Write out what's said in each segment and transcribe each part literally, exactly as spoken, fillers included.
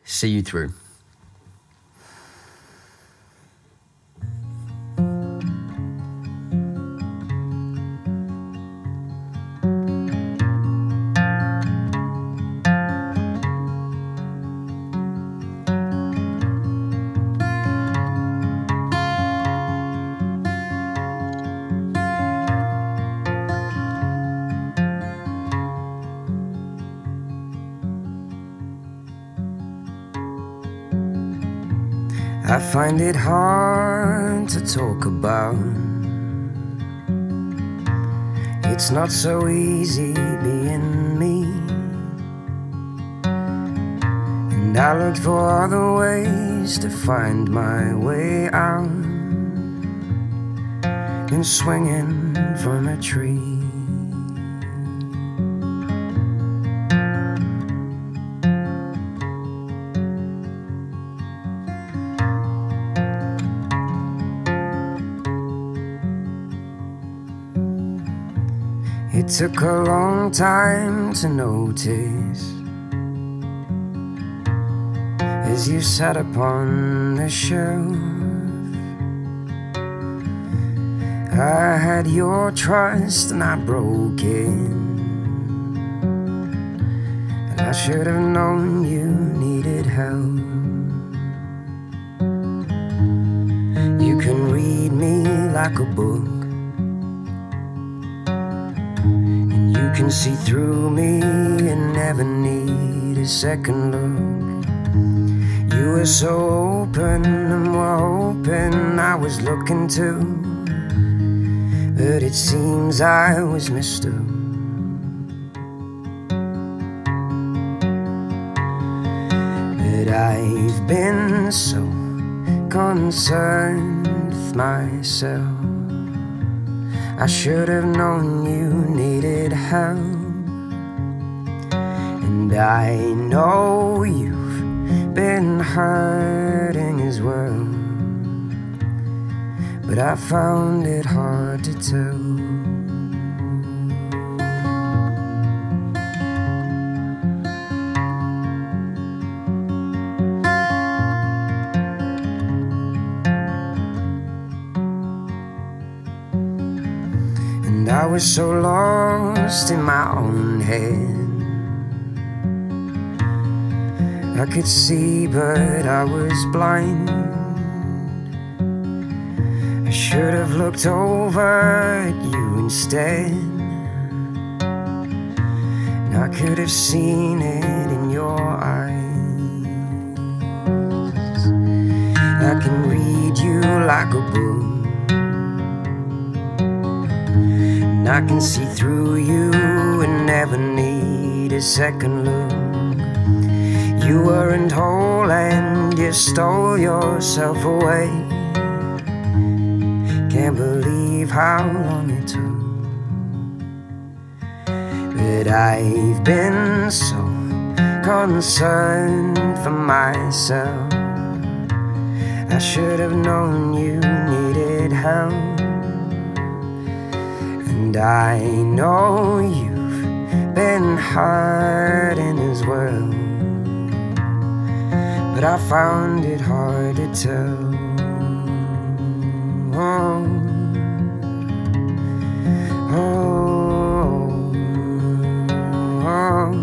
see you through. I find it hard to talk about. It's not so easy being me, and I looked for other ways to find my way out, and swinging from a tree. It took a long time to notice as you sat upon the shelf. I had your trust and I broke it, and I should have known you needed help. You can read me like a book, you can see through me and never need a second look. You were so open and were hoping I was looking too, but it seems I was mistook. But I've been so concerned with myself. I should have known you needed help, and I know you've been hurting as well, but I found it hard to tell. And I was so lost in my own head. I could see, but I was blind. I should have looked over at you instead, and I could have seen it in your eyes. I can read you like a book, I can see through you and never need a second look. You weren't whole and you stole yourself away. Can't believe how long it took. But I've been so concerned for myself. I should have known you needed help, and I know you've been hurting as well, but I found it hard to tell. Oh, oh, oh,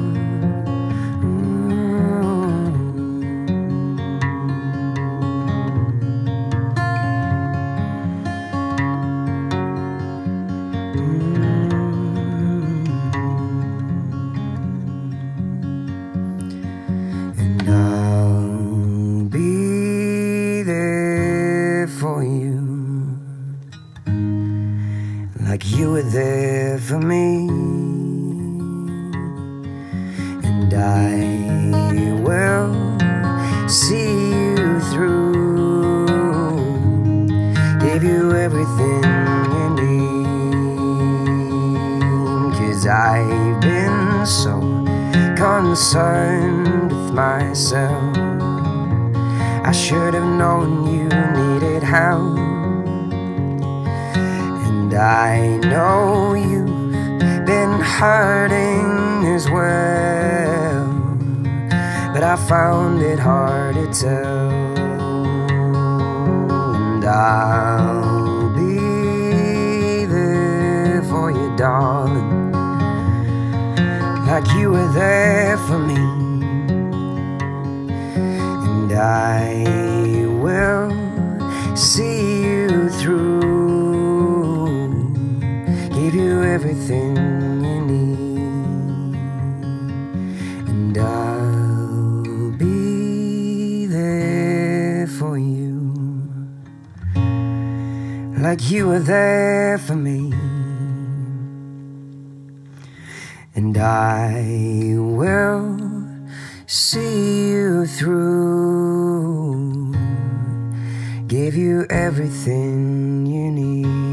like you were there for me, and I will see you through. Give you everything you need, 'cause I've been so concerned with myself. I should have known you needed help, and I know you've been hurting as well, but I found it hard to tell. And I'll be there for you, darling, like you were there for me. And I will see you through, give you everything you need. And I'll be there for you, like you were there for me. And I will see you through, give you everything you need.